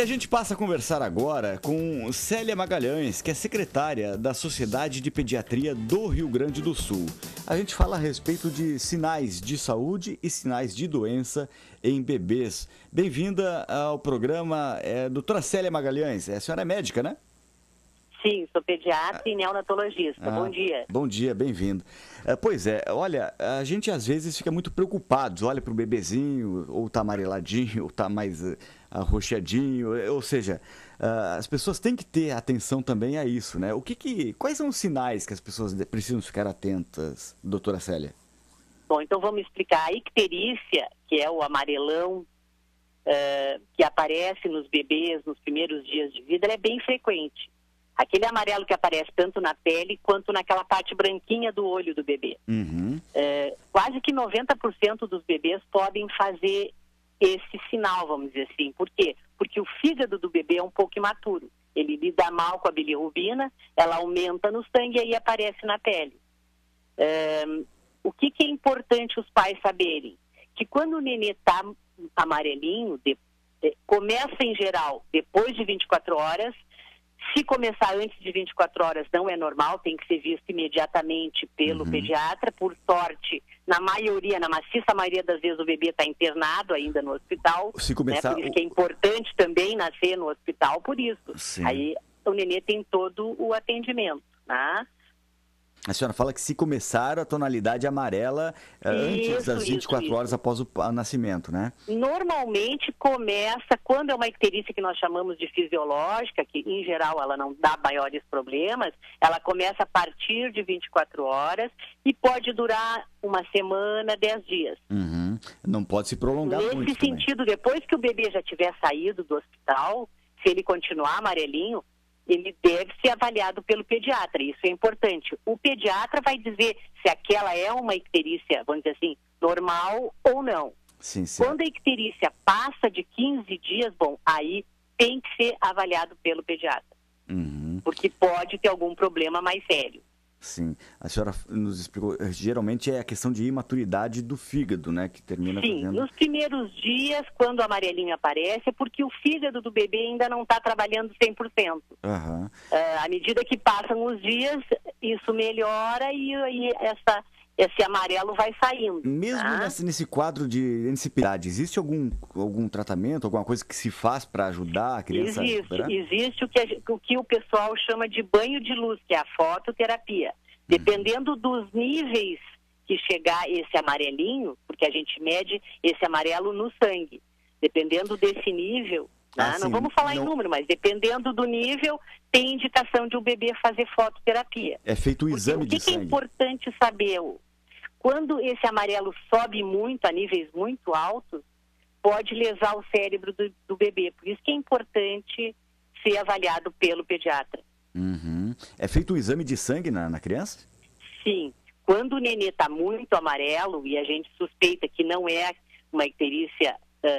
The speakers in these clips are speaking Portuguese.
E a gente passa a conversar agora com Célia Magalhães, que é secretária da Sociedade de Pediatria do Rio Grande do Sul. A gente fala a respeito de sinais de saúde e sinais de doença em bebês. Bem-vinda ao programa, doutora Célia Magalhães. A senhora é médica, né? Sim, sou pediatra e neonatologista. Bom dia. Bom dia, bem-vindo. Pois é, olha, a gente às vezes fica muito preocupado, olha para o bebezinho, ou tá amareladinho, ou tá mais arroxeadinho, ou seja, as pessoas têm que ter atenção também a isso, né? Quais são os sinais que as pessoas precisam ficar atentas, doutora Célia? Bom, então vamos explicar. A icterícia, que é o amarelão que aparece nos bebês nos primeiros dias de vida, ela é bem frequente. Aquele amarelo que aparece tanto na pele quanto naquela parte branquinha do olho do bebê. Uhum. Quase que 90% dos bebês podem fazer esse sinal, vamos dizer assim. Por quê? Porque o fígado do bebê é um pouco imaturo. Ele lida mal com a bilirrubina, ela aumenta no sangue e aí aparece na pele. O que é importante os pais saberem? Que quando o nenê está amarelinho, começa em geral depois de 24 horas. Se começar antes de 24 horas não é normal, tem que ser visto imediatamente pelo pediatra. Por sorte, na maciça maioria das vezes o bebê está internado ainda no hospital. Se começar... Por isso que é importante também nascer no hospital, por isso. Sim. Aí o nenê tem todo o atendimento, né? A senhora fala que se começar a tonalidade amarela antes das 24 horas após o nascimento, né? Normalmente começa, quando é uma icterícia que nós chamamos de fisiológica, que em geral ela não dá maiores problemas, ela começa a partir de 24 horas e pode durar uma semana, 10 dias. Uhum. Não pode se prolongar muito. Nesse sentido, depois que o bebê já tiver saído do hospital, se ele continuar amarelinho, ele deve ser avaliado pelo pediatra, isso é importante. O pediatra vai dizer se aquela é uma icterícia, vamos dizer assim, normal ou não. Sim, sim. Quando a icterícia passa de 15 dias, aí tem que ser avaliado pelo pediatra. Uhum. Porque pode ter algum problema mais sério. Sim, a senhora nos explicou, geralmente é a questão de imaturidade do fígado, né, que termina Sim, fazendo... nos primeiros dias, quando o amarelinho aparece, é porque o fígado do bebê ainda não está trabalhando 100%. Uhum. À medida que passam os dias, isso melhora e esse amarelo vai saindo. Mesmo nesse quadro de incipiridade, existe algum tratamento, alguma coisa que se faz para ajudar a criança a recuperar? Existe o que o pessoal chama de banho de luz, que é a fototerapia. Dependendo dos níveis que chegar esse amarelinho, porque a gente mede esse amarelo no sangue, dependendo desse nível, não vamos falar em número, mas dependendo do nível, tem indicação de o bebê fazer fototerapia. É feito o exame de sangue. O que é importante saber? Quando esse amarelo sobe muito, a níveis muito altos, pode lesar o cérebro do bebê. Por isso que é importante ser avaliado pelo pediatra. Uhum. É feito o exame de sangue na criança? Sim. Quando o nenê está muito amarelo e a gente suspeita que não é uma icterícia,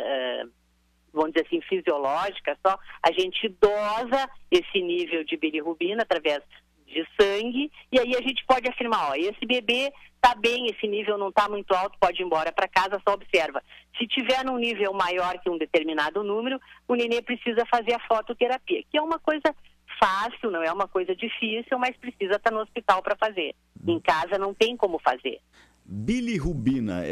vamos dizer assim, fisiológica só, a gente dosa esse nível de bilirrubina através de sangue, e aí a gente pode afirmar, esse bebê está bem, esse nível não está muito alto, pode ir embora para casa, só observa. Se tiver num nível maior que um determinado número, o nenê precisa fazer a fototerapia, que é uma coisa fácil, não é uma coisa difícil, mas precisa estar no hospital para fazer. Em casa não tem como fazer. Bilirrubina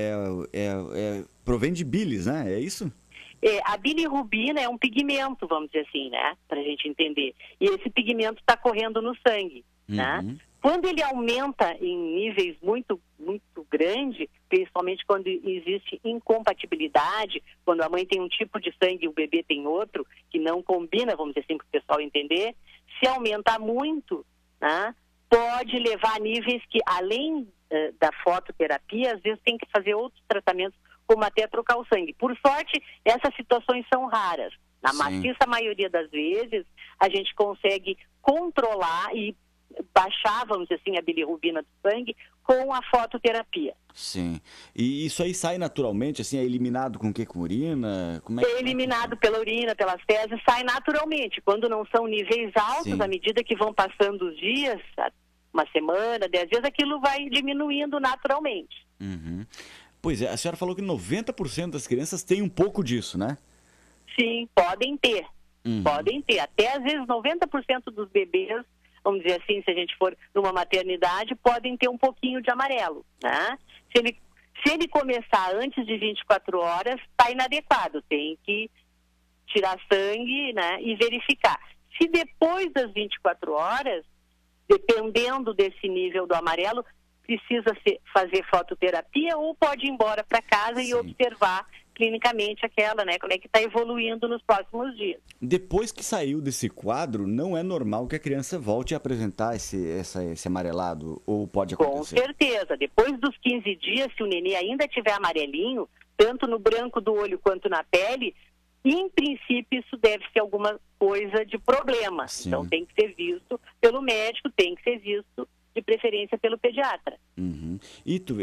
provém de bilis, né? É isso? A bilirrubina é um pigmento, vamos dizer assim, né? Para a gente entender. E esse pigmento está correndo no sangue, né? Quando ele aumenta em níveis muito, muito grandes, principalmente quando existe incompatibilidade, quando a mãe tem um tipo de sangue e o bebê tem outro, que não combina, vamos dizer assim, para o pessoal entender, se aumentar muito, né, pode levar a níveis que, além da fototerapia, às vezes tem que fazer outros tratamentos, como até trocar o sangue. Por sorte, essas situações são raras. Na maciça maioria das vezes, a gente consegue controlar e baixar, vamos dizer assim, a bilirrubina do sangue com a fototerapia. Sim. E isso aí sai naturalmente, assim, é eliminado com o quê? Com urina? É eliminado pela urina, pelas fezes, sai naturalmente. Quando não são níveis altos, à medida que vão passando os dias, uma semana, 10 dias, aquilo vai diminuindo naturalmente. Pois é, a senhora falou que 90% das crianças têm um pouco disso, né? Sim, podem ter. Podem ter. Até às vezes 90% dos bebês, vamos dizer assim, se a gente for numa maternidade, podem ter um pouquinho de amarelo, né? Se ele começar antes de 24 horas, está inadequado. Tem que tirar sangue, né, e verificar. Se depois das 24 horas, dependendo desse nível do amarelo, precisa fazer fototerapia ou pode ir embora para casa e observar clinicamente aquela, né, como é que está evoluindo nos próximos dias. Depois que saiu desse quadro, não é normal que a criança volte a apresentar esse amarelado, ou pode acontecer? Com certeza. Depois dos 15 dias, se o nenê ainda tiver amarelinho, tanto no branco do olho quanto na pele, em princípio isso deve ser alguma coisa de problema. Sim. Então tem que ser visto pelo médico, tem que ser visto de preferência pelo pediatra. E tu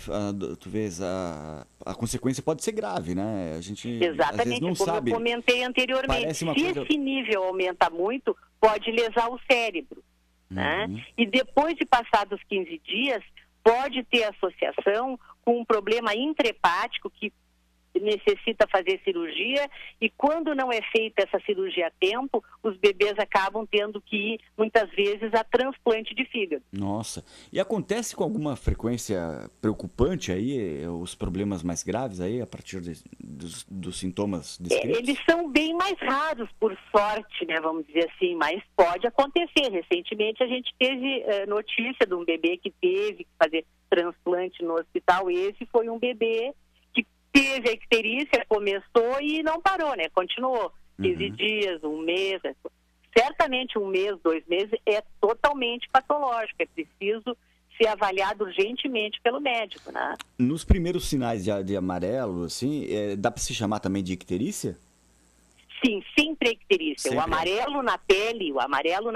vês, a consequência pode ser grave, né? A gente Exatamente, às vezes não como sabe. eu comentei anteriormente. Se esse nível aumenta muito, pode lesar o cérebro. Né? E depois de passar dos 15 dias, pode ter associação com um problema intrahepático que necessita fazer cirurgia, e quando não é feita essa cirurgia a tempo, os bebês acabam tendo que ir, muitas vezes, a transplante de fígado. Nossa. E acontece com alguma frequência preocupante aí, os problemas mais graves aí, a partir dos sintomas descritos? Eles são bem mais raros, por sorte, né, vamos dizer assim, mas pode acontecer. Recentemente a gente teve notícia de um bebê que teve que fazer transplante no hospital. Esse foi um bebê teve a icterícia, começou e não parou, né? Continuou. 15 dias, um mês. Certamente 1 mês, 2 meses é totalmente patológico. É preciso ser avaliado urgentemente pelo médico, né? Nos primeiros sinais de amarelo, assim, dá para se chamar também de icterícia? Sim, sempre é icterícia. O amarelo na pele, o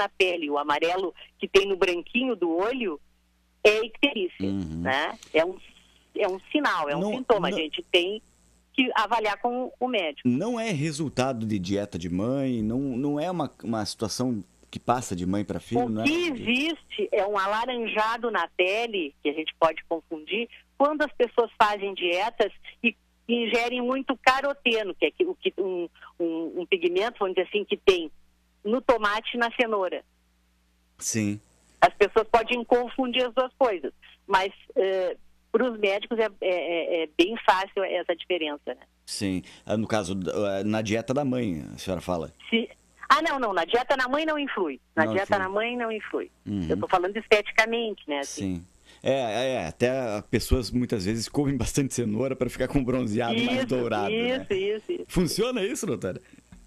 amarelo que tem no branquinho do olho é icterícia, né? É um sinal, é um sintoma. A gente tem que avaliar com o médico. Não é resultado de dieta de mãe, não é uma situação que passa de mãe para filho, O que existe é um alaranjado na pele, que a gente pode confundir, quando as pessoas fazem dietas e ingerem muito caroteno, que é um pigmento, vamos dizer assim, que tem no tomate e na cenoura. Sim. As pessoas podem confundir as duas coisas, mas para os médicos é bem fácil essa diferença, né? Sim. No caso, na dieta da mãe, a senhora fala? Não. Na dieta da mãe não influi. Da mãe não influi. Eu estou falando esteticamente, né? Assim. Sim. Até pessoas muitas vezes comem bastante cenoura para ficar com bronzeado mais dourado. Isso. Funciona isso, doutora?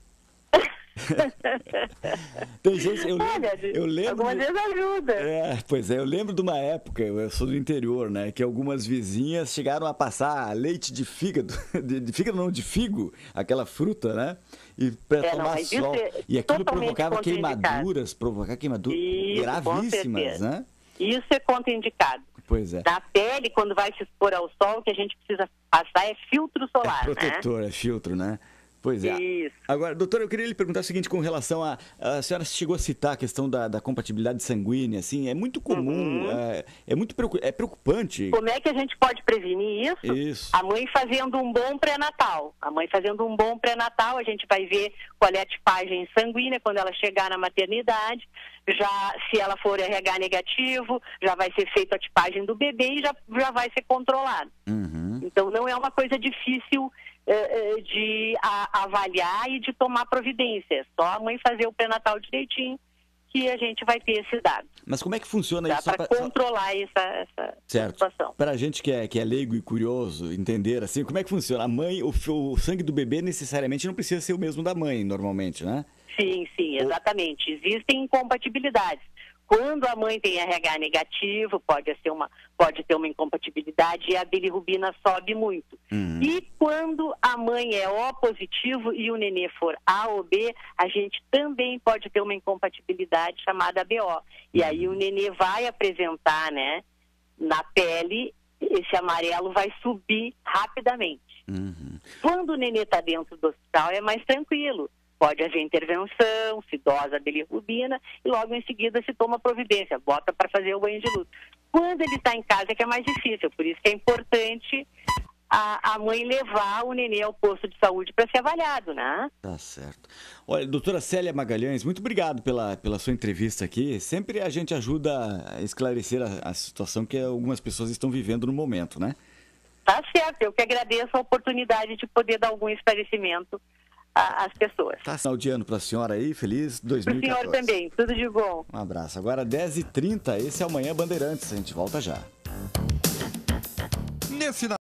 Tem gente, eu lembro. Algumas vezes ajuda. Pois é, eu lembro de uma época, eu sou do interior, né? Que algumas vizinhas chegaram a passar leite de fígado, de figo, aquela fruta, né? E para tomar sol. E aquilo provocava queimaduras gravíssimas, né? Isso é contraindicado. Pois é. Na pele, quando vai se expor ao sol, o que a gente precisa passar é filtro solar, protetor, né? É filtro, né? Pois é. Isso. Agora, doutora, eu queria lhe perguntar o seguinte com relação a senhora chegou a citar a questão da compatibilidade sanguínea, assim, é muito comum, é preocupante. Como é que a gente pode prevenir isso? Isso. A mãe fazendo um bom pré-natal. A gente vai ver qual é a tipagem sanguínea quando ela chegar na maternidade. Já, se ela for RH negativo, já vai ser feita a tipagem do bebê e já vai ser controlado. Então, não é uma coisa difícil de avaliar e de tomar providência. É só a mãe fazer o pré-natal direitinho que a gente vai ter esse dado. Mas como é que funciona isso? Dá para controlar essa situação. Para a gente que é leigo e curioso, entender assim, como é que funciona? A mãe, o sangue do bebê necessariamente não precisa ser o mesmo da mãe, normalmente, né? Sim, exatamente. Existem incompatibilidades. Quando a mãe tem RH negativo, pode ter uma incompatibilidade e a bilirrubina sobe muito. E quando a mãe é O positivo e o nenê for A ou B, a gente também pode ter uma incompatibilidade chamada BO. E aí o nenê vai apresentar, né, na pele, esse amarelo vai subir rapidamente. Quando o nenê está dentro do hospital é mais tranquilo. Pode haver intervenção, se dosa a bilirrubina e logo em seguida se toma providência, bota para fazer o banho de luz. Quando ele está em casa é que é mais difícil, por isso que é importante a mãe levar o nenê ao posto de saúde para ser avaliado, né? Tá certo. Olha, doutora Célia Magalhães, muito obrigado pela sua entrevista aqui. Sempre a gente ajuda a esclarecer a situação que algumas pessoas estão vivendo no momento, né? Tá certo, eu que agradeço a oportunidade de poder dar algum esclarecimento às pessoas. Tá, final de ano para a senhora aí, feliz 2014. Para o senhor também, tudo de bom. Um abraço. Agora 10h30, esse é o Manhã Bandeirantes, a gente volta já. Nesse